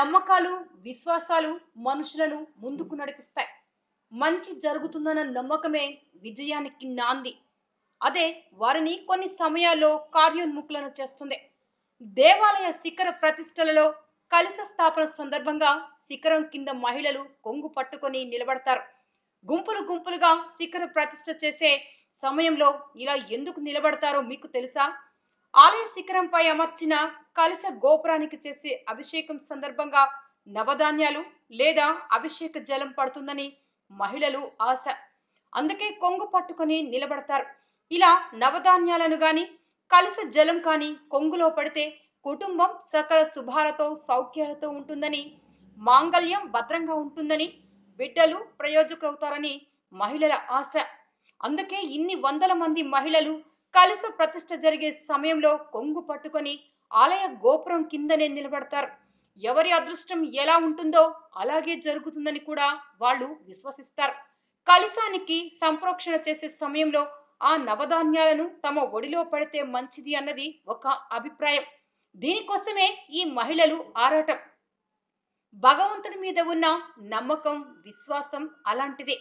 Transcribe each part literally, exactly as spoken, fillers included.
నమ్మకాలు విశ్వాసాలు మనుషులను ముందుకు నడిపిస్తాయి. మంచి జరుగుతుందన్న నమ్మకమే విజయానికి నాంది. అదే వారిని కొన్ని సమయాల్లో కార్యోన్ముఖులను చేస్తుంది. దేవాలయ శిఖర ప్రతిష్టలలో కలశ స్థాపన సందర్భంగా శిఖరం కింద మహిళలు కొంగు పట్టుకొని నిలబడతారు. గుంపులు గుంపులుగా శిఖర ప్రతిష్ఠ చేసే సమయంలో ఇలా ఎందుకు నిలబడతారో మీకు తెలుసా? ఆలయ శిఖరంపై అమర్చిన కలశ గోపురానికి చేసే అభిషేకం సందర్భంగా నవధాన్యాలు లేదా అభిషేక జలం పడుతుందని మహిళలు ఆశ. అందుకే కొంగు పట్టుకొని నిలబడతారు. ఇలా నవధాన్యాలను గాని కలశ జలం కానీ కొంగులో పడితే కుటుంబం సకల శుభాలతో సౌఖ్యాలతో ఉంటుందని, మాంగళ్యం భద్రంగా ఉంటుందని, బిడ్డలు ప్రయోజకులవుతారని మహిళల ఆశ. అందుకే ఇన్ని వందల మంది మహిళలు కలశ ప్రతిష్ఠ జరిగే సమయంలో కొంగు పట్టుకొని ఆలయ గోపురం కిందనే నిలబడతారు. ఎవరి అదృష్టం ఎలా ఉంటుందో అలాగే జరుగుతుందని కూడా వాళ్ళు విశ్వసిస్తారు. కలశానికి సంప్రోక్షణ చేసే సమయంలో ఆ నవధాన్యాలను తమ ఒడిలో పడితే మంచిది అన్నది ఒక అభిప్రాయం. దీనికోసమే ఈ మహిళలు ఆరాటం. భగవంతుడి మీద ఉన్న నమ్మకం విశ్వాసం అలాంటిదే.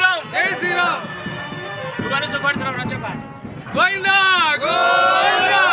గోవిందా గోవిందా